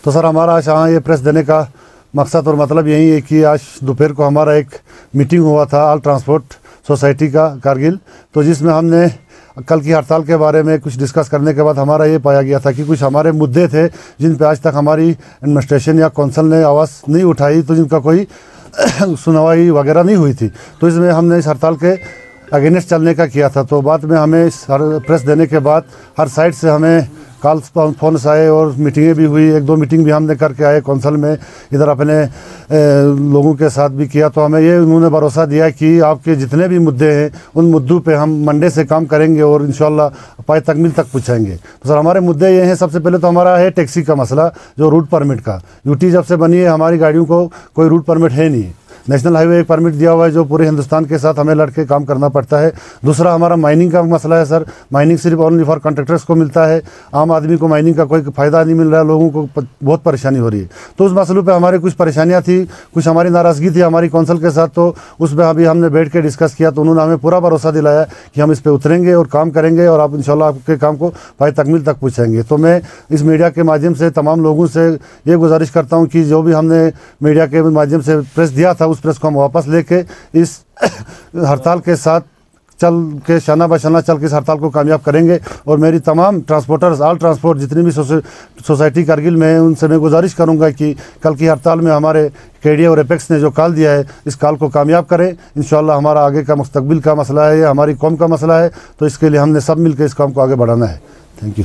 तो सर हमारा आज यहाँ ये प्रेस देने का मकसद और मतलब यही है कि आज दोपहर को हमारा एक मीटिंग हुआ था ऑल ट्रांसपोर्ट सोसाइटी का कारगिल, तो जिसमें हमने कल की हड़ताल के बारे में कुछ डिस्कस करने के बाद हमारा ये पाया गया था कि कुछ हमारे मुद्दे थे जिन पे आज तक हमारी एडमिनिस्ट्रेशन या कौंसिल ने आवाज़ नहीं उठाई, तो जिनका कोई सुनवाई वगैरह नहीं हुई थी। तो इसमें हमने इस हड़ताल के अगेंस्ट चलने का किया था। तो बाद में हमें इस प्रेस देने के बाद हर साइड से हमें कॉल फोन आए और मीटिंगें भी हुई, 1-2 मीटिंग भी हमने करके आए कौंसिल में, इधर अपने लोगों के साथ भी किया। तो हमें ये उन्होंने भरोसा दिया कि आपके जितने भी मुद्दे हैं उन मुद्दों पे हम मंडे से काम करेंगे और इंशाल्लाह पाए तकमील तक पहुँचाएंगे। तो सर हमारे मुद्दे ये हैं, सबसे पहले तो हमारा है टैक्सी का मसला, जो रूट परमिट का। यूटी जब से बनी है हमारी गाड़ियों को कोई रूट परमिट है नहीं। नेशनल हाईवे एक परमिट दिया हुआ है जो पूरे हिंदुस्तान के साथ हमें लड़के काम करना पड़ता है। दूसरा हमारा माइनिंग का मसला है सर, माइनिंग सिर्फ ओनली फॉर कॉन्ट्रैक्टर्स को मिलता है, आम आदमी को माइनिंग का कोई फ़ायदा नहीं मिल रहा है, लोगों को बहुत परेशानी हो रही है। तो उस मसलों पे हमारे कुछ परेशानियां थी, कुछ हमारी नाराज़गी थी हमारी कौंसिल के साथ। तो उस पर अभी हमने बैठ के डिस्कस किया, तो उन्होंने हमें पूरा भरोसा दिलाया कि हम इस पर उतरेंगे और काम करेंगे और आप इंशाल्लाह आपके काम को पाए तकमील तक पहुँचाएंगे। तो मैं इस मीडिया के माध्यम से तमाम लोगों से ये गुजारिश करता हूँ कि जो भी हमने मीडिया के माध्यम से प्रेस दिया था उस प्रेस को हम वापस लेके इस हड़ताल के साथ चल के शाना बशाना चल के इस हड़ताल को कामयाब करेंगे। और मेरी तमाम ट्रांसपोर्टर्स ऑल ट्रांसपोर्ट जितनी भी सोसाइटी कारगिल में है उनसे मैं गुजारिश करूंगा कि कल की हड़ताल में हमारे केडीए और एपेक्स ने जो कॉल दिया है इस कॉल को कामयाब करें। इंशाल्लाह हमारा आगे का मुस्तकबिल का मसला है, ये हमारी कौम का मसला है, तो इसके लिए हमने सब मिलकर इस काम को आगे बढ़ाना है। Thank you.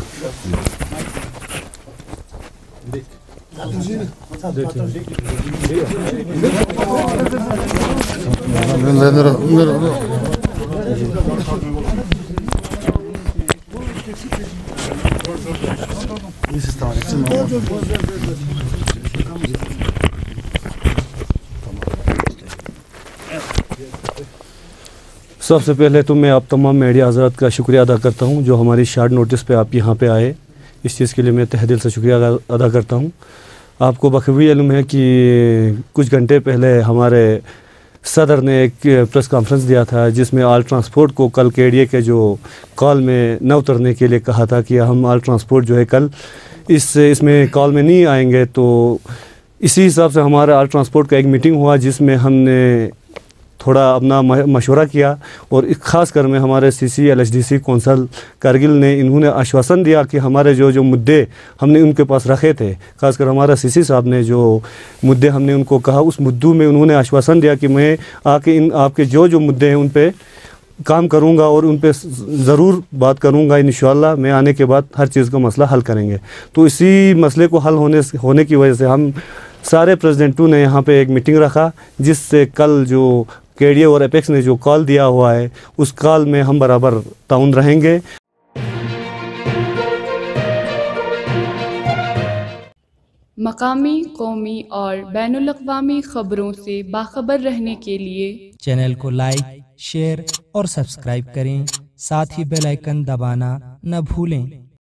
सबसे पहले तो मैं आप तमाम मीडिया हज़रात का शुक्रिया अदा करता हूं जो हमारी शॉर्ट नोटिस पे आप यहां पे आए। इस चीज़ के लिए मैं तहे दिल से शुक्रिया अदा करता हूं। आपको बखूबी इल्म है कि कुछ घंटे पहले हमारे सदर ने एक प्रेस कॉन्फ्रेंस दिया था जिसमें ऑल ट्रांसपोर्ट को कल केडीए के जो कॉल में न उतरने के लिए कहा था कि हम ऑल ट्रांसपोर्ट जो है कल इसमें कॉल में नहीं आएंगे। तो इसी हिसाब से हमारा ऑल ट्रांसपोर्ट का एक मीटिंग हुआ जिसमें हमने थोड़ा अपना मशवरा किया और ख़ास कर में हमारे सीसी एलएचडीसी कौंसिल कारगिल ने इन्होंने आश्वासन दिया कि हमारे जो मुद्दे हमने उनके पास रखे थे, ख़ासकर हमारा सीसी साहब ने जो मुद्दे हमने उनको कहा उस मुद्दों में उन्होंने आश्वासन दिया कि मैं आके इन आपके जो मुद्दे हैं उन पे काम करूंगा और उन पे ज़रूर बात करूंगा। इंशाअल्लाह मैं आने के बाद हर चीज़ का मसला हल करेंगे। तो इसी मसले को हल होने की वजह से हम सारे प्रेसिडेंटों ने यहाँ पे एक मीटिंग रखा जिससे कल जो केडीए और एपेक्स ने जो कॉल दिया हुआ है उस कॉल में हम बराबर ताउन रहेंगे। मकामी, कौमी और बैनुल-अक़वामी ख़बरों से बाखबर रहने के लिए चैनल को लाइक, शेयर और सब्सक्राइब करें। साथ ही बेल आइकन दबाना न भूलें।